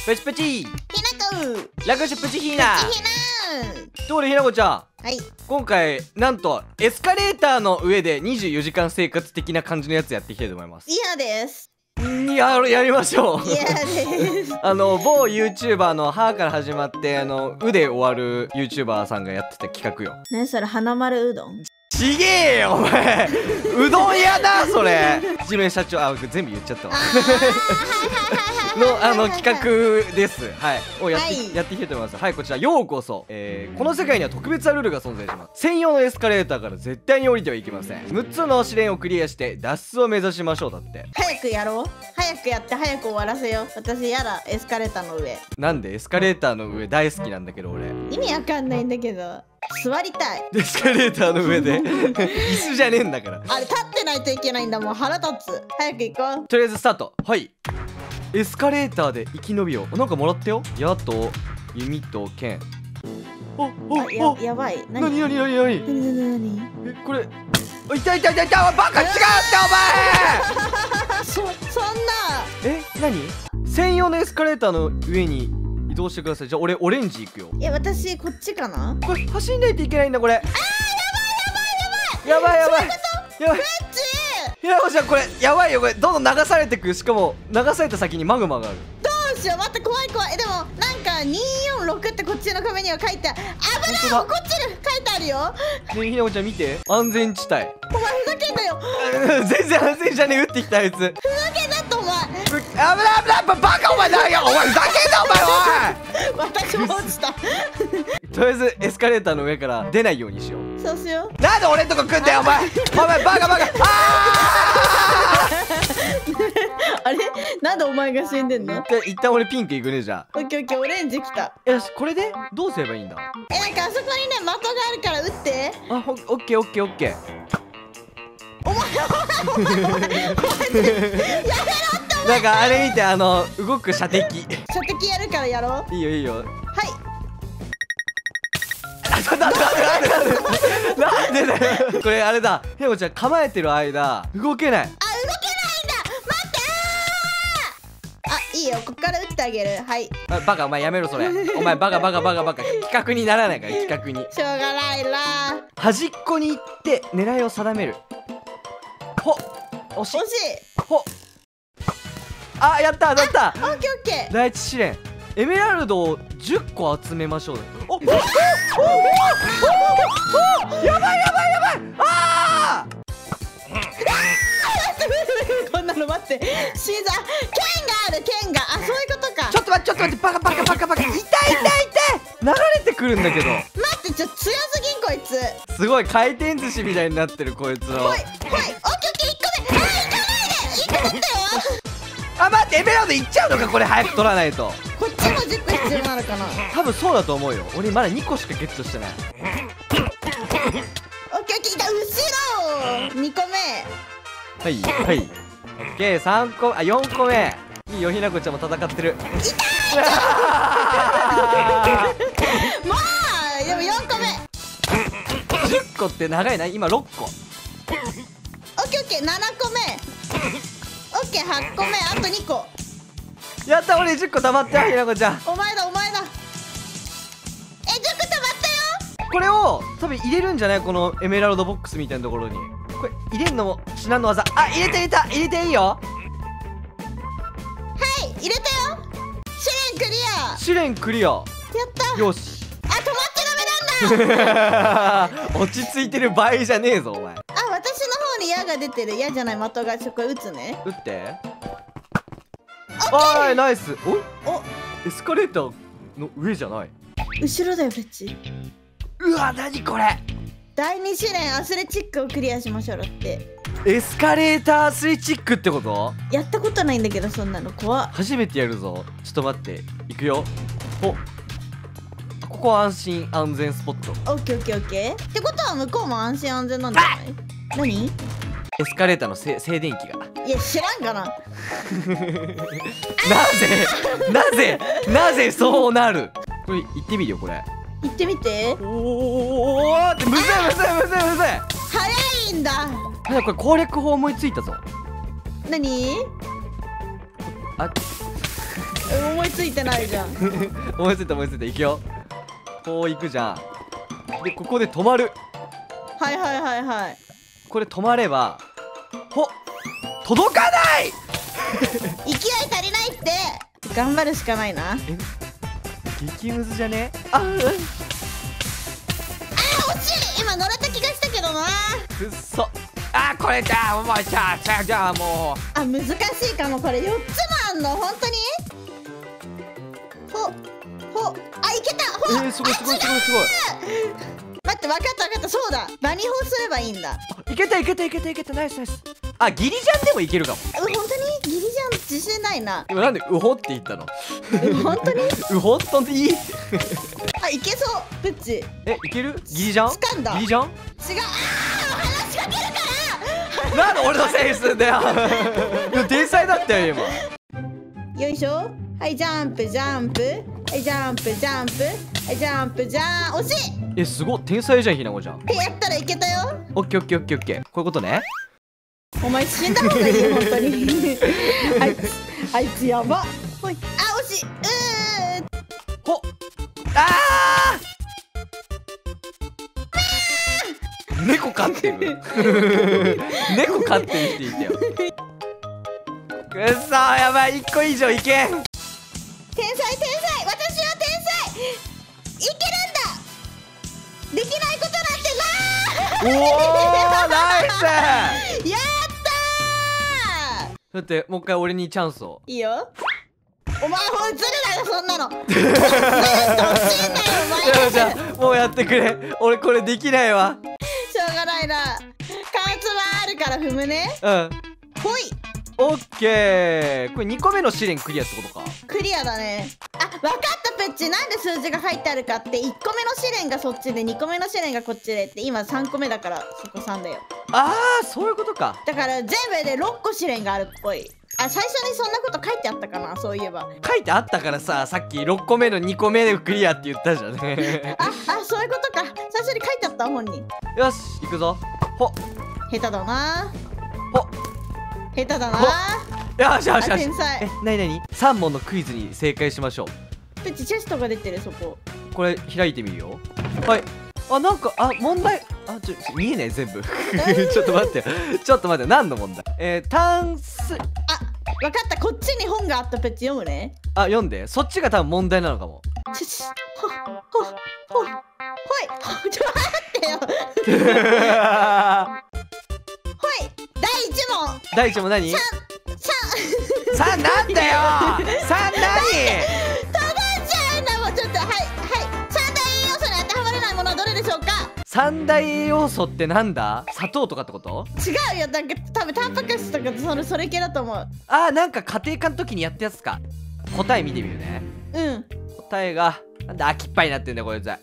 プチプチひなこラグシプチヒーナ。 ひなどうでひなこちゃん、 はい。 今回なんとエスカレーターの上で24時間生活的な感じのやつやっていきたいと思います。 嫌です。 やりましょう。 嫌です。 某 YouTuber の「は」から始まって「う」で終わる YouTuber さんがやってた企画よ。 何それ、花丸うどん。 ちげえよお前うどん屋だそれ。地面社長、全部言っちゃったわの企画です。はいをやっていきたいと思います。はい、こちらようこそ。この世界には特別なルールが存在します。専用のエスカレーターから絶対に降りてはいけません。6つの試練をクリアして脱出を目指しましょう。だって早くやろう。早くやって早く終わらせよう。私やだ、エスカレーターの上。 なんでエスカレーターの上大好きなんだけど俺。 意味わかんないんだけど、座りたい。 エスカレーターの上で椅子じゃねえんだから。 あれ立ってないといけないんだもん。腹立つ。早く行こう。 とりあえずスタート。はい、エスカレーターで生き延びよう。なんかもらったよ。矢と弓と剣。 やばい。 なに何これ。いたバカ違うってお前そんな。 何専用のエスカレーターの上に移動してください。じゃあ俺オレンジ行くよ。 私こっちかな。 これ走んないといけないんだこれ。やばいひなこちゃんこれやばいよ。これどんどん流されてく。しかも流された先にマグマがある。 どうしよう。待って、怖い。でもなんか246ってこっちの壁には書いてある。危ないよ。こっちに書いてあるよ。 ねえひなこちゃん見て、安全地帯。 お前ふざけんなよ。 全然安全じゃねえ。撃ってきたあいつ。 ふざけんなってお前。 危ないバカお前だよ。お前ふざけんなお前。 私も落ちた。 とりあえずエスカレーターの上から出ないようにしよう。 そうしよう。 なんで俺んとこ来んだよお前。お前バカあれ、なんでお前が死んでんの。 一旦俺ピンク行くね。じゃあオッケーオレンジ来た。 よし、これでどうすればいいんだ。 なんかあそこにね、的があるから撃って。 オッケー。 お前なんかあれ見て、動く射的。 射的やるからやろう。 いいよ。 はい。 なんでだよ。これあれだ。ひなこちゃん構えてる間動けない。 動けないんだ。待って。いいよ、こっから撃ってあげる。はい。 バカお前やめろそれ。お前バカ。企画にならないから。企画にしょうがないな。 端っこに行って狙いを定める。惜しい。やった当たった。 オッケー。 第一試練、エメラルドを10個集めましょう。やばいこんなの待って。シーザー剣がそういうことか。 ちょっと待ってバカ痛い流れてくるんだけど。 待って、強すぎんこいつ。 すごい回転寿司みたいになってるこいつの。 オッケー、1個目。行かないで。1個取ったよ。 待って、エメラルドいっちゃうのかこれ。早く取らないと。 こっちも10個必要なのかな。 多分そうだと思うよ。俺まだ2個しかゲットしてない。 オッケー、いた。後ろ2個目。 はい。オッケー、4個目。いいよ、ひなこちゃんも戦ってる。 もうでも4個目。 10個って長いな。今6個。 オッケー、7個目。オッケー、8個目。あと2個。 やった、俺10個溜まったよひなこちゃん。 お前だ。10個溜まったよ。 これを多分入れるんじゃない、このエメラルドボックスみたいなところに。これ入れんのも至難の技。入れていいよ。 入れたよ。 試練クリア。 やった。 よし。 止まっちゃダメなんだ。 落ち着いてる場合じゃねえぞお前。 私の方に矢が出てる。矢じゃない、的が。これ撃つね。 撃って。 オッケー。 ナイス。 おエスカレーターの上じゃない。 後ろだよ、フェッチ。 うわ、何これ。 第2試練アスレチックをクリアしましょう。だってエスカレーターアスレチックってこと。 やったことないんだけど、そんなの怖っ。 初めてやるぞ。ちょっと待って、いくよ。ここは安心安全スポット。 オッケー。ってことは向こうも安心安全なんじゃない。何。 エスカレーターの静電気が。 いや、知らんかな。 なぜそうなる。これ行ってみるよ。これ行ってみて。 むずい。 早いんだ。 これ攻略法思いついたぞ。 何。 思いついてないじゃん。 思いついた思いついた。いくよ。こういくじゃん。でここで止まる。 はいはいはいはい。 これ止まれば届かない。 勢い足りないって。頑張るしかないな。 激ムズじゃね。あ惜しい。今乗れた気がしたけどな。 くっそ。これじゃあもうじゃあもう難しいかも。これ4つもあんの本当に。いけた。 すごい。 待って、分かったそうだ。バニホすればいいんだ。 いけたナイス。ギリジャンでもいけるかも。 本当にギリジャン自信ないな。 今なんでウホって言ったの？ 本当にウホっていい？ いけそうプッチ。 いける？ギリジャン？ 掴んだ。 ギリジャン？ 違う。話しかけるから。 なんで俺のせいにすんだよ。いや天才だったよ今。よいしょ。はい、ジャンプ。はい、ジャンプ。はい、ジャンプ。惜しい。 すごい天才じゃんひなこちゃん。 やったらいけたよ。 オッケー。こういうことね。 お前死んだ方がいいよ本当に。あいつやば。ほい。惜しい。 猫飼ってる。猫飼ってる人いたよ。くっそやばい。1個以上いけん。 天才。私は天才。いけるんだ。できないことなんてない。 おおナイス。 やったー。 だってもう一回俺にチャンスを。 いいよ。お前ほんずるだよそんなの。ずるっと欲しいんだよお前。 じゃあもうやってくれ。俺これできないわ。 しょうがないな。加圧はあるから踏むね。ほい。 オッケー。これ2個目の試練クリアってことか。 クリアだね。分かったペッチ。なんで数字が書いてあるかって、1個目の試練がそっちで2個目の試練がこっちでって、今3個目だからそこ3だよ。 そういうことか。 だから全部で6個試練があるっぽい。最初にそんなこと書いてあったかな。そういえば書いてあったからさ、さっき6個目の2個目でクリアって言ったじゃん。 そういうことか。最初に書いてあった本人。 よし行くぞ。 下手だな。下手だな。 よし。 天才。 なに3問のクイズに正解しましょう。 プチチェストが出てる。そここれ開いてみるよ。はい。なんか問題見えない全部。ちょっと待って何の問題？単数。 分かった。こっちに本があった。ペッチ読むね。 読んで。そっちが多分問題なのかも。 ほい。ちょっと待ってよ。ほい。第1問何？3 なんだよ。3何？ 届いちゃうんだもん。ちょっとはい。三大栄養素に当てはまらないものはどれでしょうか？ 三大栄養素ってなんだ？砂糖とかってこと？ 違うよ。なんか多分タンパク質とかそれ系だと思う。 なんか家庭科の時にやったやつか。答え見てみるね。答えがなんで秋っぱいになってんだよこいつ。はい。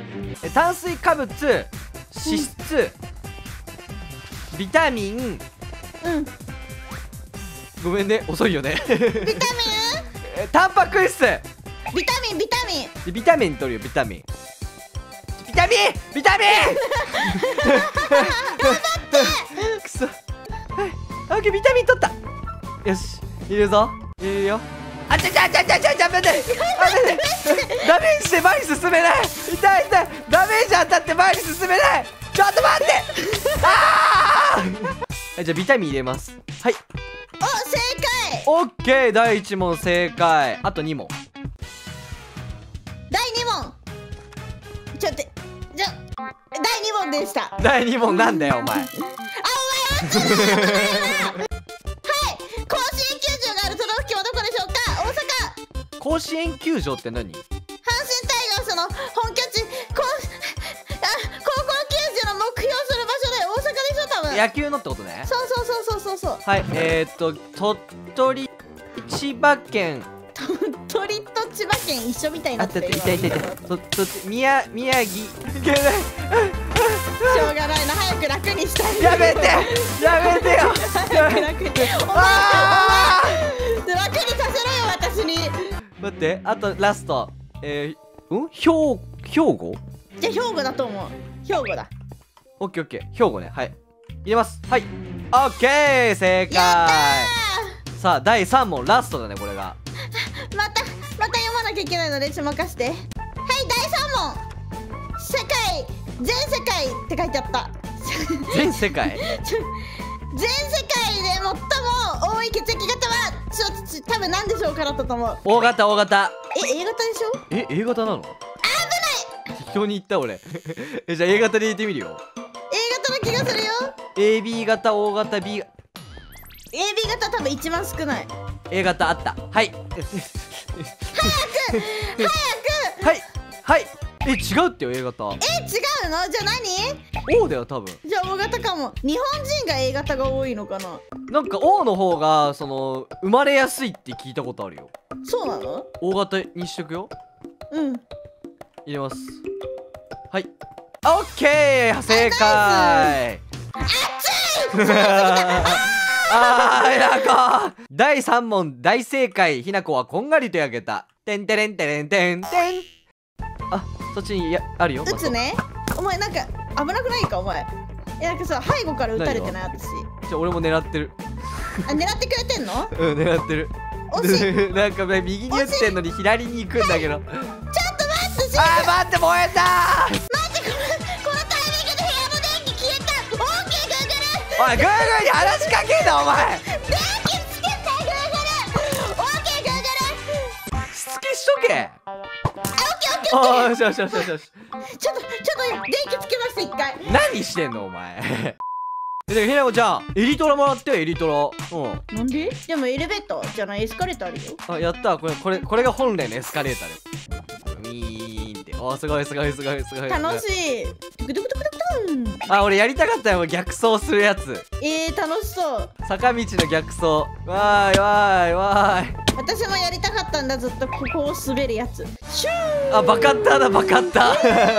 炭水化物、脂質、ビタミン。ごめんね遅いよね。 ビタミン？ タンパク質。 ビタミン。 ビタミン取るよ。ビタミン。くそ。オッケービタミン取った。よし入れるよ。ダメージで前に進めない。痛いダメージ当たって前に進めない。ちょっと待って。じゃあビタミン入れます。はい。 正解。 オッケー。第1問正解。あと2問。 第2問。第2問でした。 第2問なんだよお前。 お前落ちるよ。はい。甲子園球場がある都道府県はどこでしょうか？大阪。 甲子園球場って何？ 阪神タイガースの本拠地。高校球児の目標する場所で大阪でしょ多分。 野球のってことね。 そう。 はい。鳥取、千葉県。 鳥と千葉県一緒みたいになってる。 宮城。しょうがないな。早く楽にしたい。 やめてよ。 早く楽に。お前楽にさせろよ私に。 待って。あとラスト。兵庫？ じゃあ兵庫だと思う。兵庫だ。 オッケー。兵庫ね。はい。入れます。はい。オッケー正解。さあ第3問ラストだねこれが。 読まなきゃいけないので任して。はい、第3問。全世界って書いてあった。 全世界全世界で最も多い血液型は多分何でしょうかだったと思う。 大型。 A 型でしょ。 A 型なの？ 危ない。 適当に言った俺。じゃあ A 型で言ってみるよ。 A 型な気がするよ。 AB 型、O 型、B。 AB 型多分一番少ない。 A 型あった。はいはい。違うってよ A 型。 違うの？じゃあ何？ O だよ多分。 じゃあ O 型かも。日本人が A 型が多いのかな。 なんか O の方が生まれやすいって聞いたことあるよ。 そうなの？ O 型にしとくよ。 うん。 入れます。はい。オッケー、正解。ひなこ。第3問大正解。ひなこはこんがりと焼けた。てんてれんてれんてんてん。あ、そっちにあるよ。 撃つね。お前なんか危なくないかお前。なんかさ、背後から撃たれてない私。 じゃあ俺も狙ってる。 あ、狙ってくれてんの？ うん、狙ってる。 惜しい。 なんか右に撃ってんのに左に行くんだけど。 ちょっと待って。 待って、燃えたー。 待って、このタイミングで部屋の電気消えた。オーケー、グーグル。 おい、グーグーに話しかけんなお前。 電気つけて、グーグル。オーケー、グーグル。 しつけしとけ。 オッケー。 よし。 ちょっと電気つけました一回。 何してんのお前。ひなこちゃん、エリトラもらってよ、エリトラ。 なんで？でもエレベーターじゃない、エスカレーターあるよ。 あ、やった。これが本来のエスカレーターで。ウィーンって。お、すごい。 楽しい。トゥクトゥクトゥクトゥクトゥン。 あ、俺やりたかったよ、逆走するやつ。 楽しそう。 坂道の逆走。わーい。 私もやりたかったんだ、ずっとここを滑るやつ。シュー。 あ、バカッターだ、バカッター。ヒュー。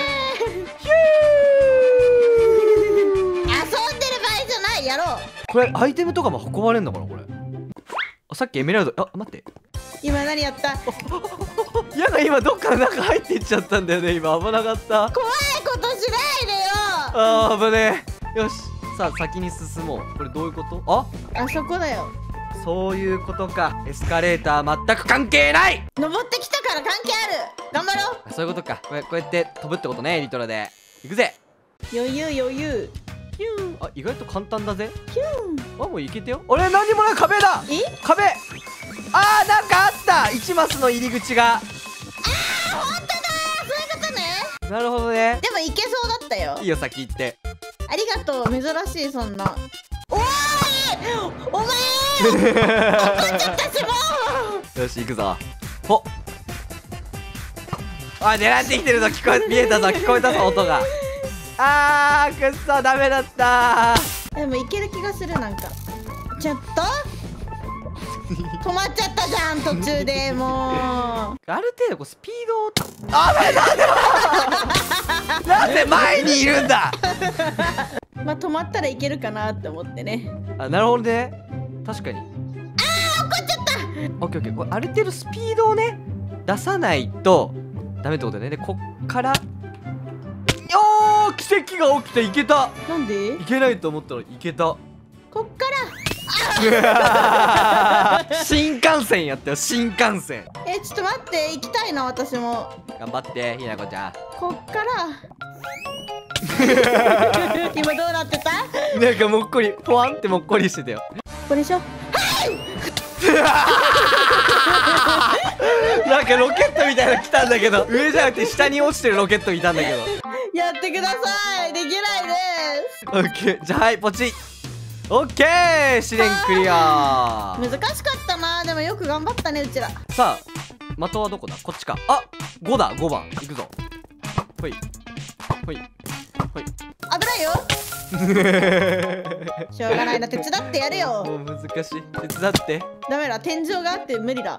やろう。 これアイテムとかも運ばれんのかなこれ。あ、さっきエメラルド。あ、待って。 今何やった？ やが今どっから中入っていっちゃったんだよね。今危なかった。 怖いことしないでよ。 あー、危ねえ。よし、さあ先に進もう。これどういうこと？ あそこだよ。 そういうことか。エスカレーター全く関係ない。 登ってきたから関係ある。頑張ろう。 そういうことか。こうやって飛ぶってことね、エリトラで。行くぜ。 余裕。 あ、意外と簡単だぜ。 ヒュー。 あ、もういけてよ。俺何にもない。壁だ。壁。あー、なんかあった。1マスの入り口が。 本当だ。そういうことね。 なるほどね。 でもいけそうだったよ。 いいよ、先行って。 ありがとう。珍しい。そんな。お前怒っちゃったしもう。よし、行くぞ。ほっ。あ、狙ってきてるぞ。見えたぞ。聞こえたぞ、音が。あー、くっそ、ダメだったー。 でもいける気がする。なんかちょっと止まっちゃったじゃん、途中で。もうある程度スピード。あ、なんで前にいるんだ。 まあ止まったらいけるかなって思ってね。 あ、なるほどね。確かに。 怒っちゃった。 オッケー。これある程度スピードをね出さないとダメってことだよね。で、こっから奇跡が起きていけた。 なんで？ いけないと思ったらいけた。 こっから新幹線やったよ、新幹線。 ちょっと待って、行きたいな。私も頑張ってひなこちゃん。 こっから今どうなってた？ なんかもっこり、ポワンってもっこりしてたよ。 ここでしょ。 なんかロケットみたいなの来たんだけど、上じゃなくて下に落ちてるロケットいたんだけど。 やってください。できないです。 オッケー。じゃあはい、ポチッ。オッケー、試練クリア。 難しかったな。でもよく頑張ったね、うちら。 さあ、的はどこだ？こっちか。あ、5だ、5番。行くぞ。ほい。 危ないよ。しょうがないな、手伝ってやるよ。 もう難しい。手伝って。 ダメだ、天井があって無理だ。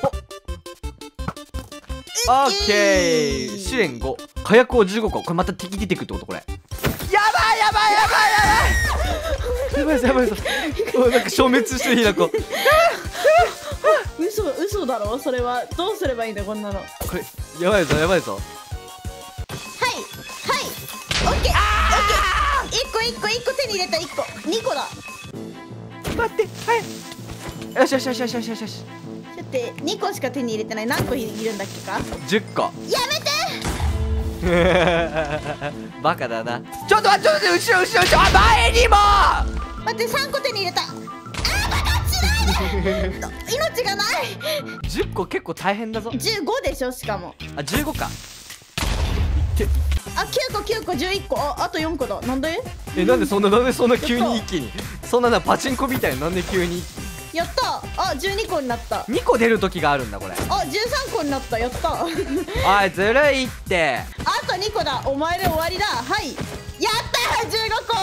オッケー。試練5。火薬を15個。これまた敵出てくるってこと？これやばいぞ。なんか消滅してる。ひなこ。 嘘だろ。それはどうすればいいんだこんなの。 これやばいぞ。 はい、オッケー。1個手に入れた。2個だ。 待って。はい。よし。 ちょっって2個しか手に入れてない。何個いるんだっけか。 10個。 やめて。 バカだな。ちょっと待って、後ろ。あ、前にも。 待って、3個手に入れた。バカしないで。命がない。 10個結構大変だぞ。 15でしょ、しかも。 あ、15か。 あ、9個11個。あと4個だ。なんで？ なんでそんな急に一気に。そんなパチンコみたいになんで急に。 やった。あ、12個になった。 2個出る時があるんだこれ。 あ、13個になった。やった。 おい、ずるいって。 あと2個だ。お前で終わりだ。はい。やったー、15個。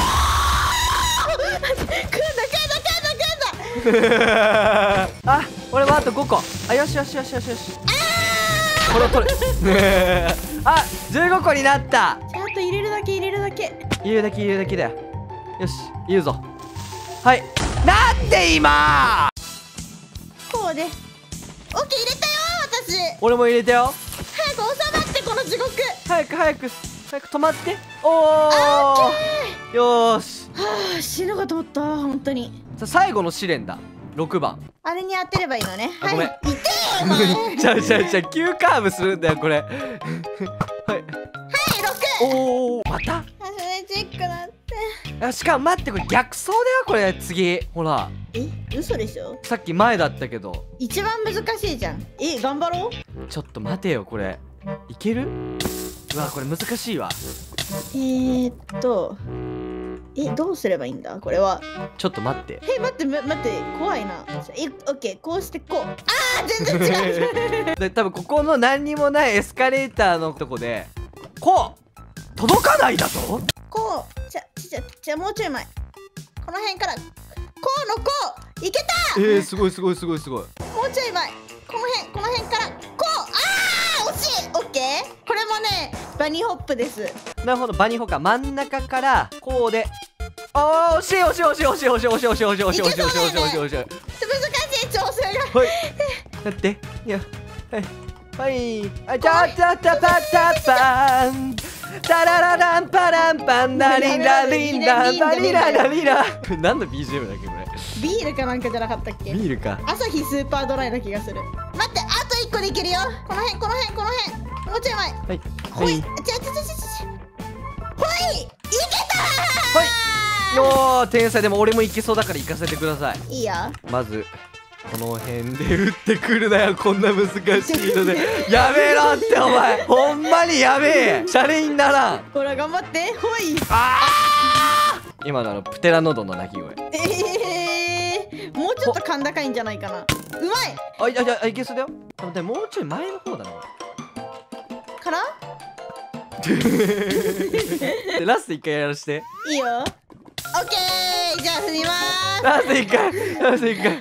くんだ。 あ、俺もあと5個。あ、よし。これ取る。あ、15個になった。 じゃあ、あと入れるだけ。 入れるだけだよ。よし、言うぞ。はい。なんで今。 こうで。オッケー、入れたよ私。 俺も入れたよ。 早く収まって、この地獄。 早く止まって。おー、よーし。 はあ、死ぬかと思った本当に。 さあ、最後の試練だ。6番。 あれに当てればいいのね。 あ、ごめん。 はい、痛えよお前。 じゃあ急カーブするんだよこれ。はい、 6。 おー、また。 アスレチックだって。 あ、しかも待って、これ逆走だよこれ。次ほら、 嘘でしょ。 さっき前だったけど。 一番難しいじゃん。頑張ろう。 ちょっと待てよ、これいける？うわ、これ難しいわ。 どうすればいいんだこれは。 ちょっと待って。 待って怖いな。オッケー、こうしてこう。あー、全然違う。 で、多分ここの何にもないエスカレーターのとこでこう届かないだと。 こう、じゃもうちょい前。この辺からこうのこういけた。 すごい。 もうちょい前。この辺からこう。あー、惜しい。オッケー。これもね、バニーホップです。 なるほど、バニホカ真ん中からこうで。惜しい。 難しい調整が。 はい。だって、いや、はい。あ、タタタパタパン。タララランパランパンダリンダリンダパリララリラ。何の BGM だっけこれ。 ビールかなんかじゃなかったっけ。 ビールか。 朝日スーパードライな気がする。待って、あと1個でいけるよ。この辺。もうちょい前。 はい。 ほい。ほい。いけたー。 はい。おー、天才。でも俺もいけそうだから行かせてください。 いいよ。 まずこの辺で打ってくるなよ。こんな難しいので。やめろってお前。ほんまにやべえ。シャレにならん。 ほら頑張って。ほい。 今のプテラノドンの鳴き声。 もうちょっと甲高いんじゃないかな。うまい。 いけそうだよ。でももうちょい前の方だなかな。 でラスト1回やらして。 いいよ。オッケー。じゃあ踏みまーす。 ラスト1回。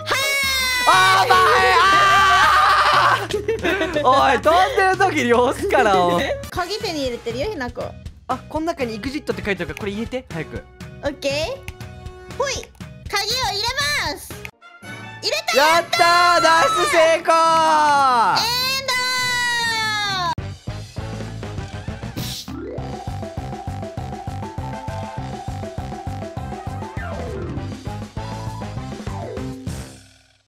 おい、飛んでる時に押すから。 鍵手に入れてるよ、ひなこ。 あ、この中に EXIT って書いてあるからこれ入れて早く。 オッケー。ほい。鍵を入れます。入れた。 やったー、脱出成功。